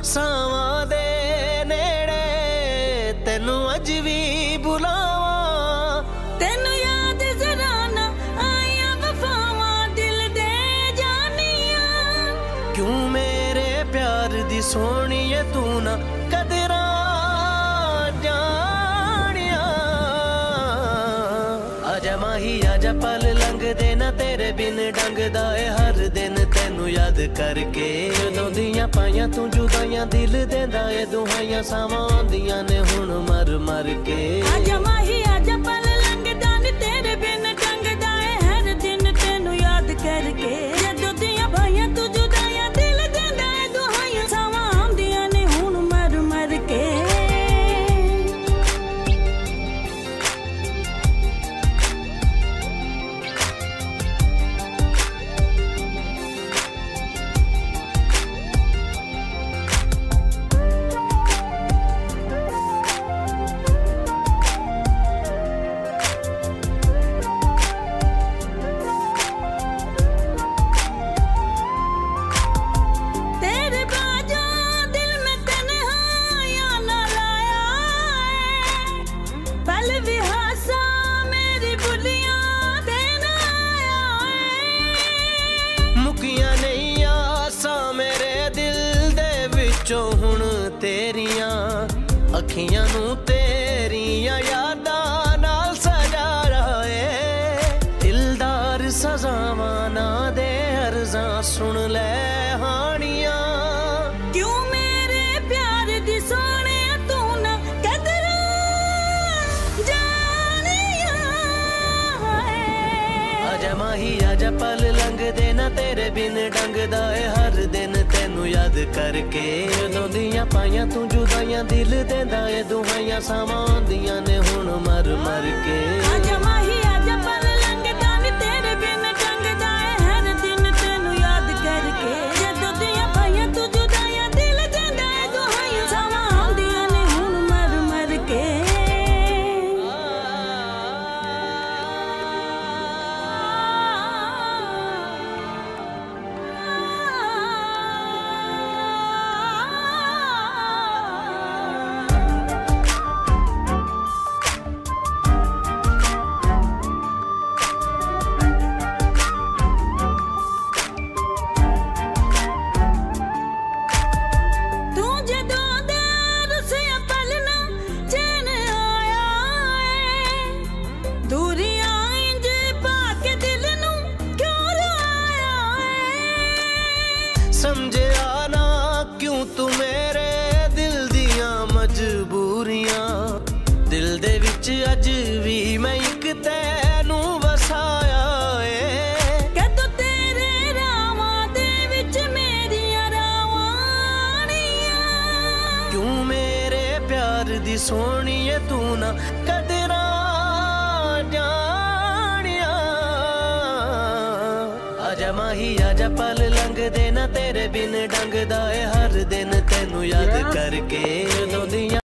ਸਾਵਾਂ ਦੇ ਨੇੜੇ ਤੈਨੂੰ ਅੱਜ ਵੀ ਬੁਲਾਵਾਂ। ਤੈਨੂੰ ਯਾਦ ਜ਼ਰਾ ਨਾ ਆਈਆਂ ਵਫਾਵਾਂ ਦਿਲ ਦੇ ਜਾਨੀਆਂ। ਕਿਉਂ ਮੇਰੇ ਪਿਆਰ ਦੀ ਸੋਹਣੀਏ ਤੂੰ ਨਾ ਕਦਰਾਂ आजा माही आजा पल लंघदे ना तेरे बिन डंगदा ए हर दिन तैनू याद करके। उदों दियां पाइयां तू जुदाइयां दिल देंदा ए दुहाइयां सावां आंदियां ने हुण मर मर के। आजा माही आजा पल लंघदा नी तेरे बिन डंगदा ए हर दिन तैनू याद करके। उदों दियां पाइयां तू जुदाइयां दिल देंदा ए दुहाइयां सावां आंदियां ने हुण मर मर के। ਹੁਣ ਤੇਰੀਆਂ ਅੱਖੀਆਂ ਨੂੰ ਤੇਰੀਆਂ ਯਾਦਾਂ ਨਾਲ ਸਜਾਇਆ ਏ। ਦਿਲਦਾਰ ਸਜ਼ਾਵਾਂ ਨਾ ਦੇ ਅਰਜ਼ਾਂ ਸੁਣ ਲੈ ਹਾਣੀਆਂ। ਕਿਉਂ ਮੇਰੇ ਪਿਆਰ ਦੀ ਸੋਹਣਿਆ ਤੂੰ ਨਾ ਕਦਰਾਂ ਜਾਣੀਆਂ। ਆਜਾ ਮਾਹੀ ਆਜਾ ਪਲ ਲੰਘਦੇ ਨਾ ਤੇਰੇ ਬਿਨ ਡੰਗਦਾ ਏ ਹਰ ਦਿਨ ਤੈਨੂੰ याद करके। उदों दियां पाइयां तू जुदाइयां दिल देंदा ए दुहाइयां सावां आंदियां ने हुण मर मर के। आजा माही आजा पल लंघदा नी तेरे बिन डंगदा ए हर दिन तैनू याद करके। जदों दियां पाइयां तू जुदाइयां दिल देंदा ए दुहाइयां सावां आंदियां ने हुण मर मर के। समझिया ना क्यों तू मेरे दिल दियां मजबूरियां। दिल दे विच अज भी मैं इक तैनू वसाया ए। कदों तेरे रावां दे विच मेरियां रावानियां। क्यों मेरे प्यार दी सोहणीए तू ना कदरां जानिया। आजा माही आजा पल लंघदे ना तेरे बिन डंगदा ए हर दिन तैनू याद करके।